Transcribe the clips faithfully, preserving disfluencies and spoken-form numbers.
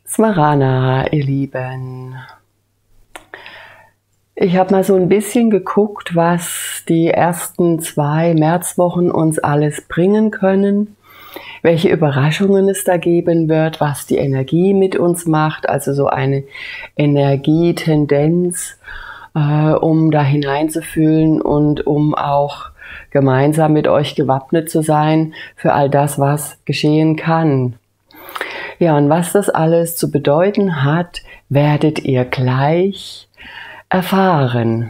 Smarana, ihr Lieben. Ich habe mal so ein bisschen geguckt, was die ersten zwei Märzwochen uns alles bringen können, welche Überraschungen es da geben wird, was die Energie mit uns macht, also so eine Energietendenz, äh, um da hineinzufühlen und um auch gemeinsam mit euch gewappnet zu sein für all das, was geschehen kann. Ja, und was das alles zu bedeuten hat, werdet ihr gleich erfahren.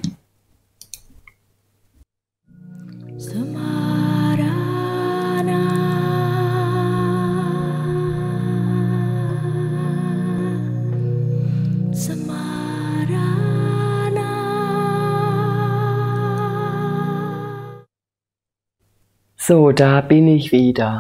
So, da bin ich wieder.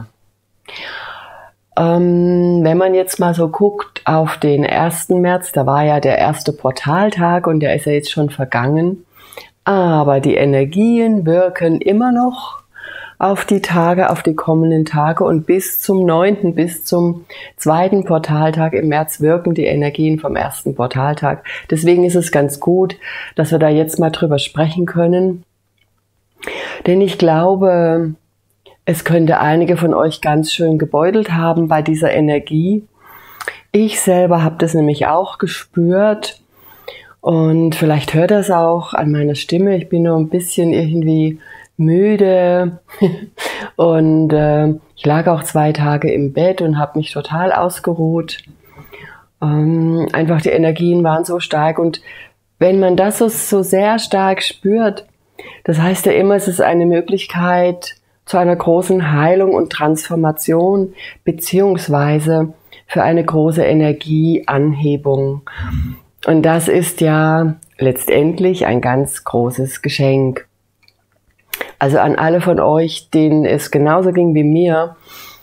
Ähm, wenn man jetzt mal so guckt auf den ersten März, da war ja der erste Portaltag und der ist ja jetzt schon vergangen. Aber die Energien wirken immer noch auf die Tage, auf die kommenden Tage und bis zum neunten, bis zum zweiten Portaltag im März wirken die Energien vom ersten Portaltag. Deswegen ist es ganz gut, dass wir da jetzt mal drüber sprechen können. Denn ich glaube, es könnte einige von euch ganz schön gebeutelt haben bei dieser Energie. Ich selber habe das nämlich auch gespürt und vielleicht hört ihr es auch an meiner Stimme. Ich bin nur ein bisschen irgendwie müde und äh, ich lag auch zwei Tage im Bett und habe mich total ausgeruht. Ähm, einfach die Energien waren so stark und wenn man das so, so sehr stark spürt, das heißt ja immer, es ist eine Möglichkeit zu einer großen Heilung und Transformation beziehungsweise für eine große Energieanhebung. Und das ist ja letztendlich ein ganz großes Geschenk. Also an alle von euch, denen es genauso ging wie mir,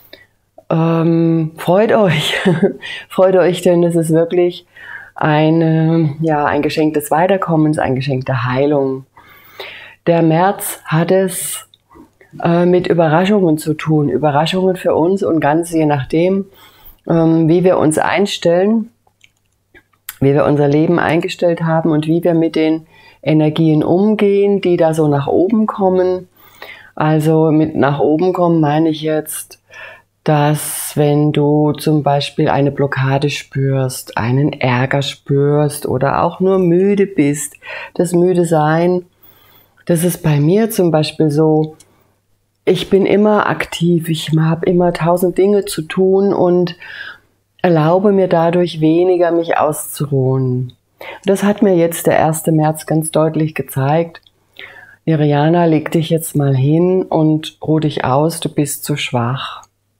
ähm, freut euch, freut euch, denn es ist wirklich eine, ja, ein Geschenk des Weiterkommens, ein Geschenk der Heilung. Der März hat es mit Überraschungen zu tun, Überraschungen für uns und ganz je nachdem, wie wir uns einstellen, wie wir unser Leben eingestellt haben und wie wir mit den Energien umgehen, die da so nach oben kommen. Also mit nach oben kommen meine ich jetzt, dass wenn du zum Beispiel eine Blockade spürst, einen Ärger spürst oder auch nur müde bist, das müde sein, das ist bei mir zum Beispiel so. Ich bin immer aktiv, ich habe immer tausend Dinge zu tun und erlaube mir dadurch weniger, mich auszuruhen. Das hat mir jetzt der erste März ganz deutlich gezeigt. Iriana, leg dich jetzt mal hin und ruh dich aus, du bist zu schwach.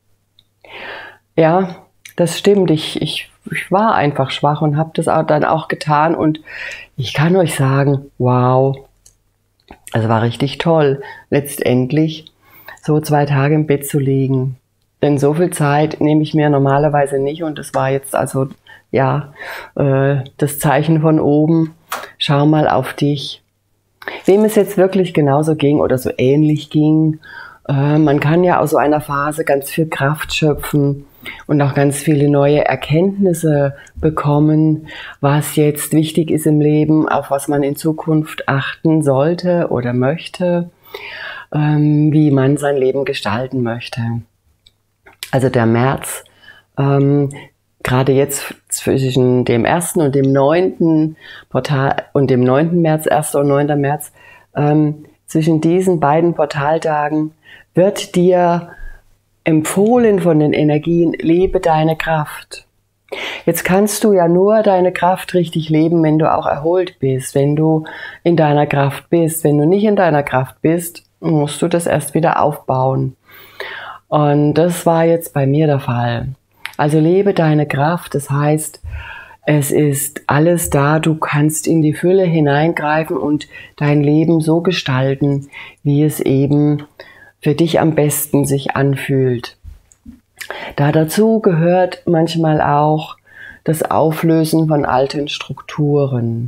Ja, das stimmt, ich, ich, ich war einfach schwach und habe das auch dann auch getan und ich kann euch sagen, wow, es war richtig toll, letztendlich so zwei Tage im Bett zu liegen. Denn so viel Zeit nehme ich mir normalerweise nicht und das war jetzt also, ja, äh, das Zeichen von oben, schau mal auf dich. Wem es jetzt wirklich genauso ging oder so ähnlich ging, äh, man kann ja aus so einer Phase ganz viel Kraft schöpfen und auch ganz viele neue Erkenntnisse bekommen, was jetzt wichtig ist im Leben, auf was man in Zukunft achten sollte oder möchte, wie man sein Leben gestalten möchte. Also der März, ähm, gerade jetzt zwischen dem ersten und dem neunten Portal und dem neunten März, erster und neunter März, ähm, zwischen diesen beiden Portaltagen wird dir empfohlen von den Energien, lebe deine Kraft. Jetzt kannst du ja nur deine Kraft richtig leben, wenn du auch erholt bist, wenn du in deiner Kraft bist. Wenn du nicht in deiner Kraft bist, musst du das erst wieder aufbauen. Und das war jetzt bei mir der Fall. Also lebe deine Kraft, das heißt, es ist alles da, du kannst in die Fülle hineingreifen und dein Leben so gestalten, wie es eben für dich am besten sich anfühlt. Da dazu gehört manchmal auch das Auflösen von alten Strukturen.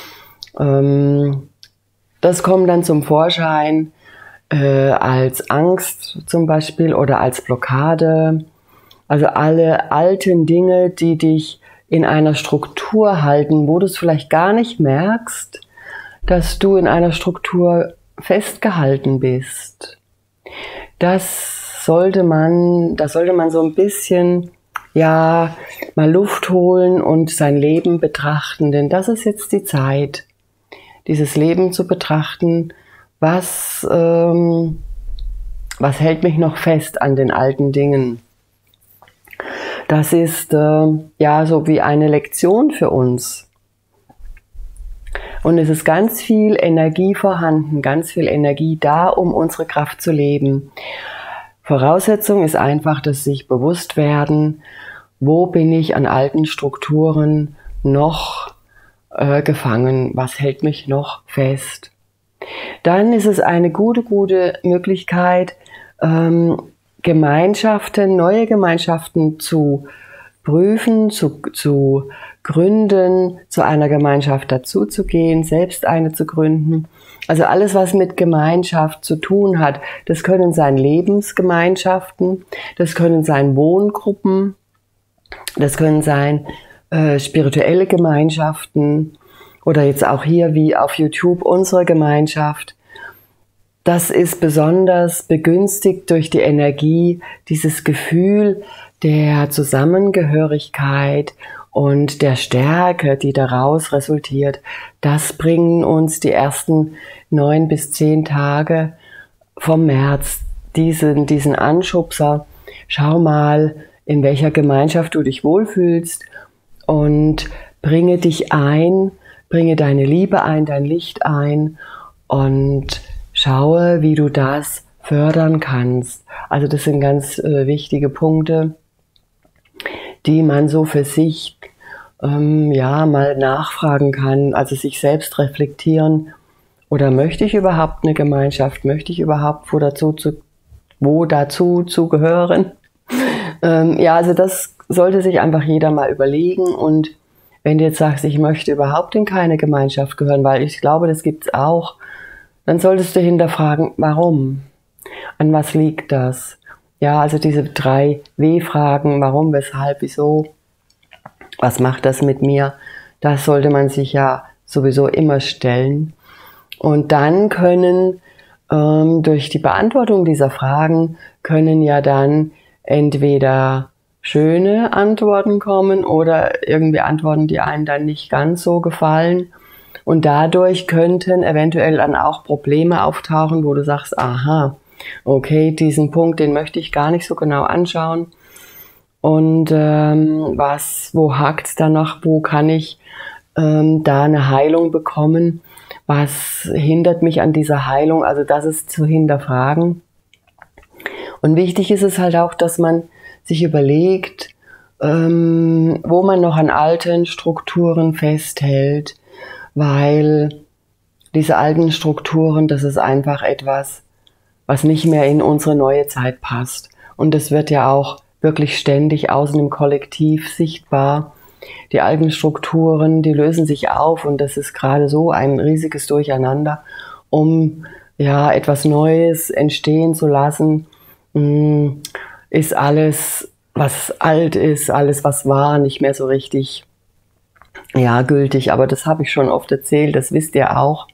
Das kommt dann zum Vorschein, äh, als Angst zum Beispiel oder als Blockade. Also alle alten Dinge, die dich in einer Struktur halten, wo du es vielleicht gar nicht merkst, dass du in einer Struktur festgehalten bist. Das sollte man, da sollte man so ein bisschen, ja, mal Luft holen und sein Leben betrachten, denn das ist jetzt die Zeit, dieses Leben zu betrachten, was, ähm, was hält mich noch fest an den alten Dingen. Das ist äh, ja so wie eine Lektion für uns. Und es ist ganz viel Energie vorhanden, ganz viel Energie da, um unsere Kraft zu leben. Voraussetzung ist einfach, dass sich bewusst werden, wo bin ich an alten Strukturen noch äh, gefangen, was hält mich noch fest. Dann ist es eine gute, gute Möglichkeit, ähm, Gemeinschaften, neue Gemeinschaften zu prüfen, zu, zu gründen, zu einer Gemeinschaft dazuzugehen, selbst eine zu gründen. Also alles, was mit Gemeinschaft zu tun hat, das können sein Lebensgemeinschaften, das können sein Wohngruppen, das können sein äh, spirituelle Gemeinschaften oder jetzt auch hier wie auf YouTube unsere Gemeinschaft. Das ist besonders begünstigt durch die Energie, dieses Gefühl der Zusammengehörigkeit und der Stärke, die daraus resultiert. Das bringen uns die ersten neun bis zehn Tage vom März, diesen, diesen Anschubser. Schau mal, in welcher Gemeinschaft du dich wohlfühlst und bringe dich ein, bringe deine Liebe ein, dein Licht ein und schaue, wie du das fördern kannst. Also das sind ganz äh, wichtige Punkte, die man so für sich ähm, ja mal nachfragen kann, also sich selbst reflektieren. Oder möchte ich überhaupt eine Gemeinschaft? Möchte ich überhaupt wo dazu zu, wo dazu zu gehören? ähm, ja, also das sollte sich einfach jeder mal überlegen. Und wenn du jetzt sagst, ich möchte überhaupt in keine Gemeinschaft gehören, weil ich glaube, das gibt's auch, dann solltest du hinterfragen, warum? An was liegt das? Ja, also diese drei W-Fragen, warum, weshalb, wieso, was macht das mit mir? Das sollte man sich ja sowieso immer stellen. Und dann können ähm, durch die Beantwortung dieser Fragen können ja dann entweder schöne Antworten kommen oder irgendwie Antworten, die einem dann nicht ganz so gefallen. Und dadurch könnten eventuell dann auch Probleme auftauchen, wo du sagst, aha, okay, diesen Punkt, den möchte ich gar nicht so genau anschauen. Und ähm, was, wo hakt's da noch? Wo kann ich ähm, da eine Heilung bekommen? Was hindert mich an dieser Heilung? Also das ist zu hinterfragen. Und wichtig ist es halt auch, dass man sich überlegt, ähm, wo man noch an alten Strukturen festhält, weil diese alten Strukturen, das ist einfach etwas, was nicht mehr in unsere neue Zeit passt. Und das wird ja auch wirklich ständig außen im Kollektiv sichtbar. Die alten Strukturen, die lösen sich auf und das ist gerade so ein riesiges Durcheinander, um ja etwas Neues entstehen zu lassen, ist alles, was alt ist, alles, was war, nicht mehr so richtig ja, gültig, aber das habe ich schon oft erzählt, das wisst ihr auch.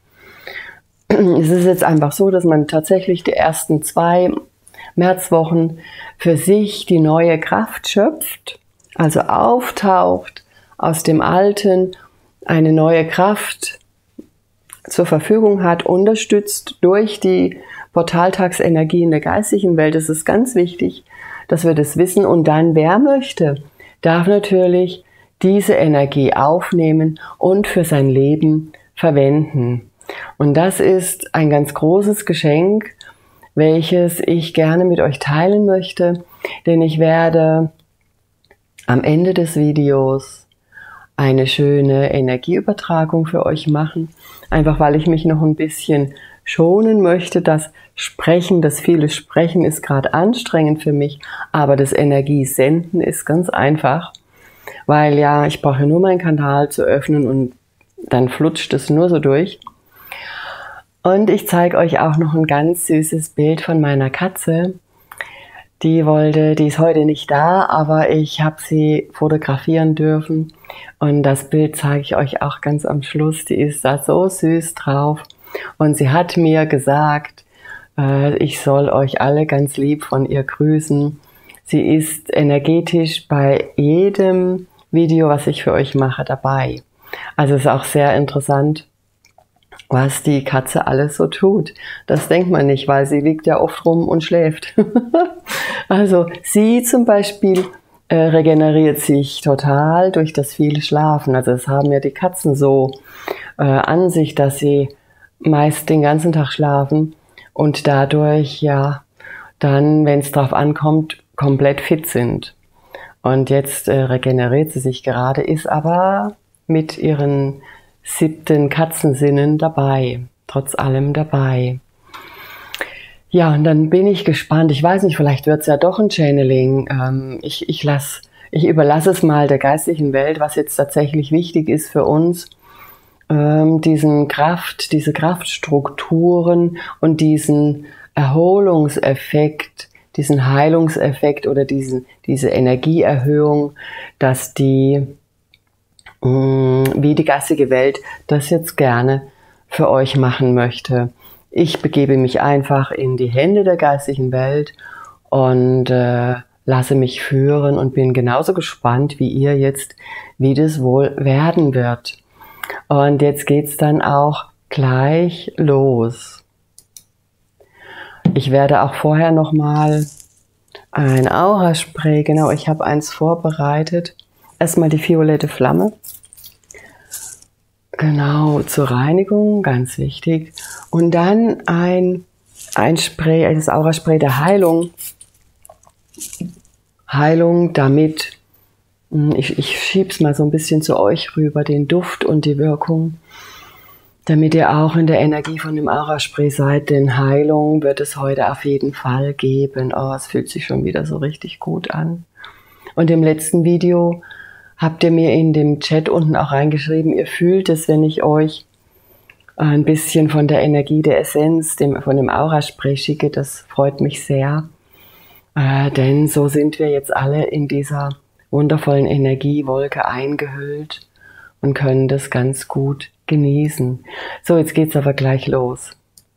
Es ist jetzt einfach so, dass man tatsächlich die ersten zwei Märzwochen für sich die neue Kraft schöpft, also auftaucht aus dem Alten, eine neue Kraft zur Verfügung hat, unterstützt durch die Portaltagsenergie in der geistigen Welt. Das ist ganz wichtig, dass wir das wissen. Und dann, wer möchte, darf natürlich diese Energie aufnehmen und für sein Leben verwenden. Und das ist ein ganz großes Geschenk, welches ich gerne mit euch teilen möchte, denn ich werde am Ende des Videos eine schöne Energieübertragung für euch machen, einfach weil ich mich noch ein bisschen schonen möchte. Das Sprechen, das viele Sprechen ist gerade anstrengend für mich, aber das Energiesenden ist ganz einfach. Weil ja, ich brauche nur meinen Kanal zu öffnen und dann flutscht es nur so durch. Und ich zeige euch auch noch ein ganz süßes Bild von meiner Katze. Die wollte, die ist heute nicht da, aber ich habe sie fotografieren dürfen und das Bild zeige ich euch auch ganz am Schluss. Die ist da so süß drauf und sie hat mir gesagt, äh, ich soll euch alle ganz lieb von ihr grüßen. Sie ist energetisch bei jedem Video, was ich für euch mache, dabei. Also es ist auch sehr interessant, was die Katze alles so tut. Das denkt man nicht, weil sie liegt ja oft rum und schläft. Also sie zum Beispiel äh, regeneriert sich total durch das viele Schlafen. Also das haben ja die Katzen so äh, an sich, dass sie meist den ganzen Tag schlafen und dadurch ja dann, wenn es drauf ankommt, komplett fit sind. Und jetzt äh, regeneriert sie sich gerade, ist aber mit ihren siebten Katzensinnen dabei, trotz allem dabei. Ja, und dann bin ich gespannt. Ich weiß nicht, vielleicht wird es ja doch ein Channeling. Ähm, ich, ich, lass, ich überlasse es mal der geistlichen Welt, was jetzt tatsächlich wichtig ist für uns, ähm, diesen Kraft, diese Kraftstrukturen und diesen Erholungseffekt, diesen Heilungseffekt oder diesen, diese Energieerhöhung, dass die wie die geistige Welt das jetzt gerne für euch machen möchte. Ich begebe mich einfach in die Hände der geistigen Welt und äh, lasse mich führen und bin genauso gespannt wie ihr jetzt, wie das wohl werden wird. Und jetzt geht's dann auch gleich los. Ich werde auch vorher nochmal ein Auraspray, genau, ich habe eins vorbereitet. Erstmal die violette Flamme. Genau, zur Reinigung, ganz wichtig. Und dann ein, ein Spray, das Auraspray der Heilung. Heilung, damit, ich, ich schiebe es mal so ein bisschen zu euch rüber, den Duft und die Wirkung, damit ihr auch in der Energie von dem Auraspray seid, denn Heilung wird es heute auf jeden Fall geben. Oh, es fühlt sich schon wieder so richtig gut an. Und im letzten Video habt ihr mir in dem Chat unten auch reingeschrieben, ihr fühlt es, wenn ich euch ein bisschen von der Energie der Essenz, dem, von dem Auraspray schicke. Das freut mich sehr, äh, denn so sind wir jetzt alle in dieser wundervollen Energiewolke eingehüllt und können das ganz gut genießen. So, jetzt geht's aber gleich los.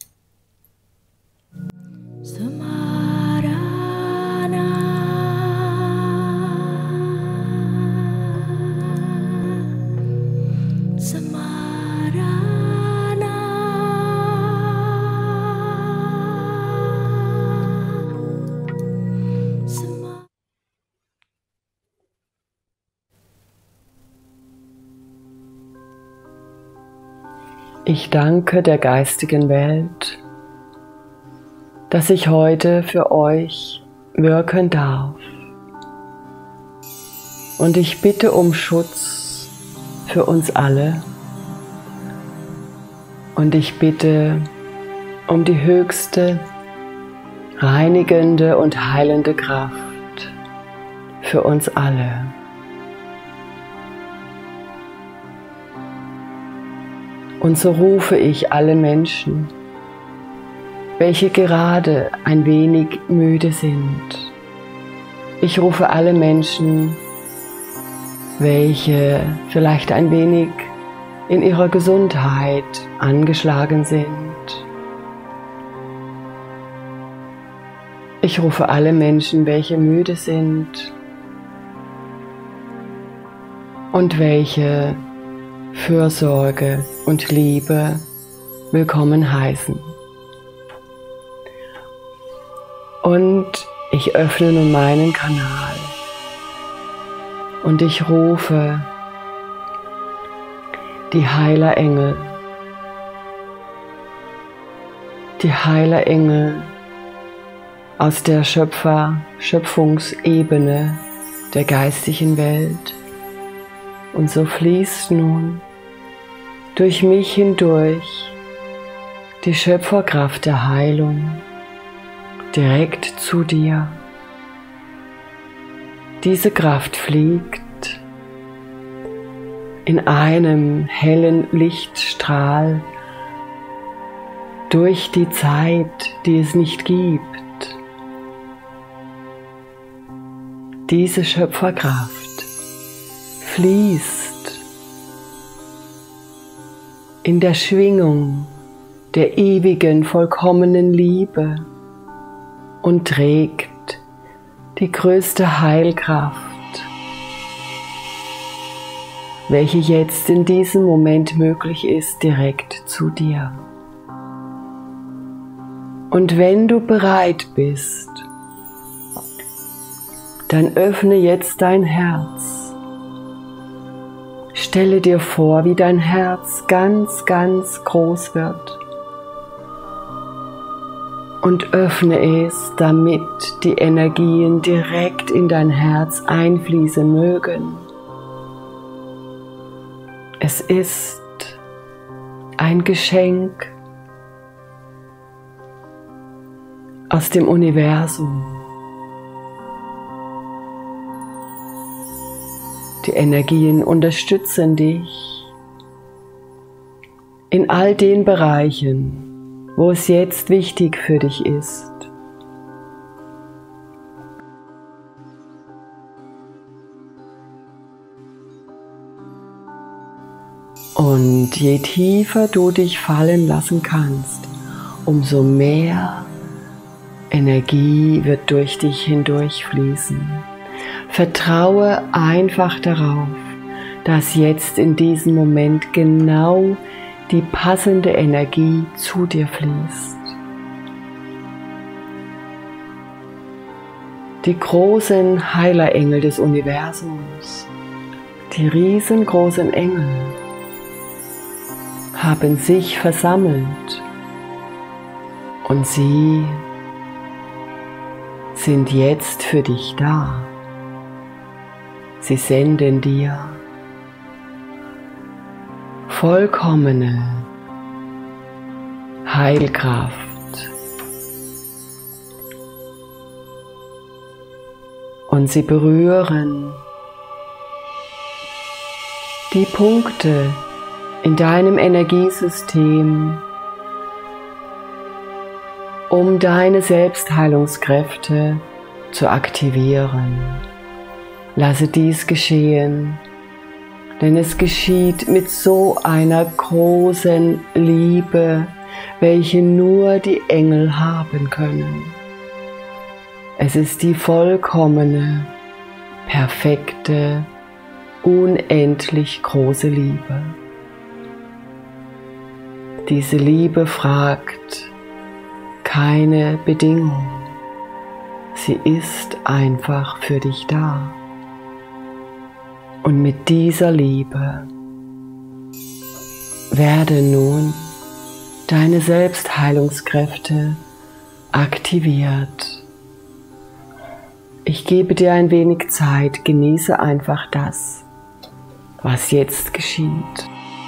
Ich danke der geistigen Welt, dass ich heute für euch wirken darf. Und ich bitte um Schutz für uns alle. Und ich bitte um die höchste, reinigende und heilende Kraft für uns alle. Und so rufe ich alle Menschen, welche gerade ein wenig müde sind. Ich rufe alle Menschen, welche vielleicht ein wenig in ihrer Gesundheit angeschlagen sind. Ich rufe alle Menschen, welche müde sind und welche Fürsorge und Liebe willkommen heißen. Und ich öffne nun meinen Kanal und ich rufe die Heilerengel, die Heilerengel aus der Schöpfer, Schöpfungsebene der geistigen Welt. Und so fließt nun durch mich hindurch die Schöpferkraft der Heilung direkt zu dir. Diese Kraft fliegt in einem hellen Lichtstrahl durch die Zeit, die es nicht gibt, Diese Schöpferkraft fließt in der Schwingung der ewigen, vollkommenen Liebe und trägt die größte Heilkraft, welche jetzt in diesem Moment möglich ist, direkt zu dir. Und wenn du bereit bist, dann öffne jetzt dein Herz. Stelle dir vor, wie dein Herz ganz, ganz groß wird. Und öffne es, damit die Energien direkt in dein Herz einfließen mögen. Es ist ein Geschenk aus dem Universum. Die Energien unterstützen dich in all den Bereichen, wo es jetzt wichtig für dich ist. Und je tiefer du dich fallen lassen kannst, umso mehr Energie wird durch dich hindurchfließen. Vertraue einfach darauf, dass jetzt in diesem Moment genau die passende Energie zu dir fließt. Die großen Heilerengel des Universums, die riesengroßen Engel, haben sich versammelt und sie sind jetzt für dich da. Sie senden dir vollkommene Heilkraft. Und sie berühren die Punkte in deinem Energiesystem, um deine Selbstheilungskräfte zu aktivieren. Lasse dies geschehen, denn es geschieht mit so einer großen Liebe, welche nur die Engel haben können. Es ist die vollkommene, perfekte, unendlich große Liebe. Diese Liebe fragt keine Bedingung. Sie ist einfach für dich da. Und mit dieser Liebe werden nun deine Selbstheilungskräfte aktiviert. Ich gebe dir ein wenig Zeit, genieße einfach das, was jetzt geschieht.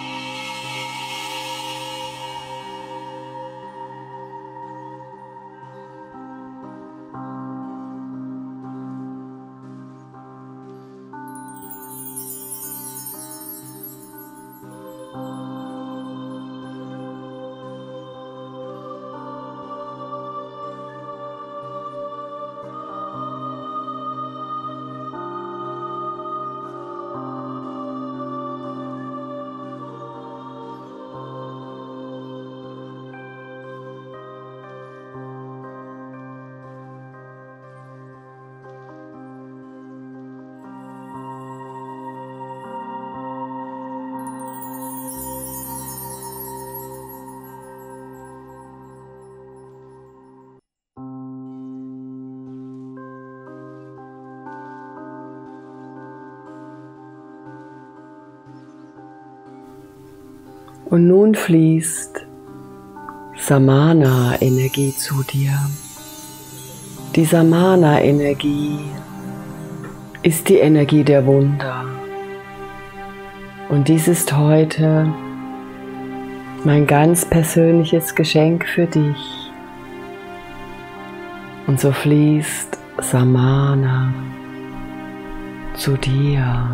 Und nun fließt Samana-Energie zu dir. Die Samana-Energie ist die Energie der Wunder. Und dies ist heute mein ganz persönliches Geschenk für dich. Und so fließt Samana zu dir.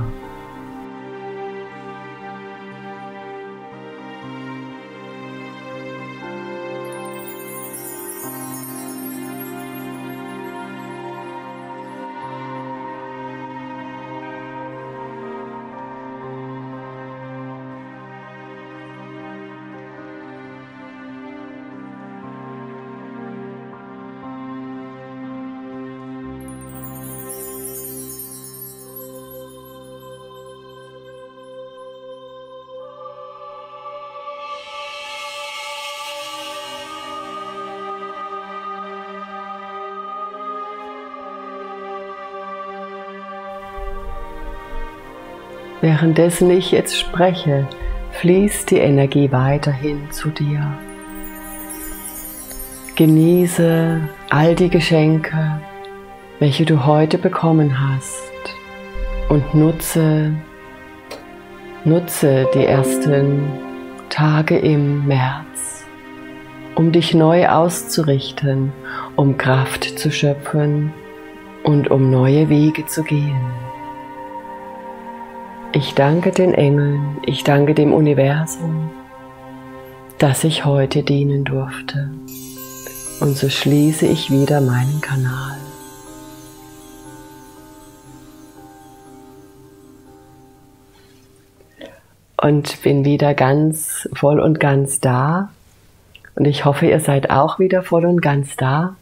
währenddessen ich jetzt spreche, fließt die Energie weiterhin zu dir. Genieße all die Geschenke, welche du heute bekommen hast, und nutze, nutze die ersten Tage im März, um dich neu auszurichten, um Kraft zu schöpfen und um neue Wege zu gehen. Ich danke den Engeln, ich danke dem Universum, dass ich heute dienen durfte. Und so schließe ich wieder meinen Kanal. Und bin wieder ganz voll und ganz da. Und ich hoffe, ihr seid auch wieder voll und ganz da.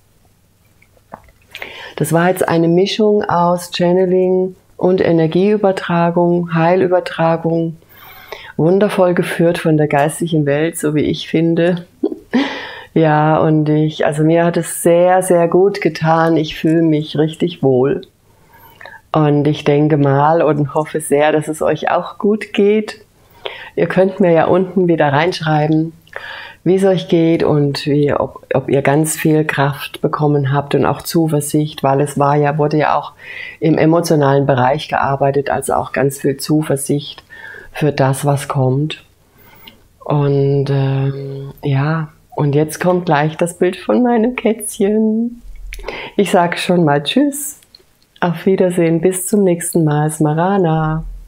Das war jetzt eine Mischung aus Channeling und Energieübertragung, Heilübertragung. Wundervoll geführt von der geistigen Welt, so wie ich finde. Ja, und ich, also mir hat es sehr, sehr gut getan. Ich fühle mich richtig wohl. Und ich denke mal und hoffe sehr, dass es euch auch gut geht. Ihr könnt mir ja unten wieder reinschreiben, wie es euch geht und wie, ob, ob ihr ganz viel Kraft bekommen habt und auch Zuversicht, weil es war ja, wurde ja auch im emotionalen Bereich gearbeitet, also auch ganz viel Zuversicht für das, was kommt. Und ähm, ja, und jetzt kommt gleich das Bild von meinem Kätzchen. Ich sage schon mal Tschüss, auf Wiedersehen, bis zum nächsten Mal, Smarana.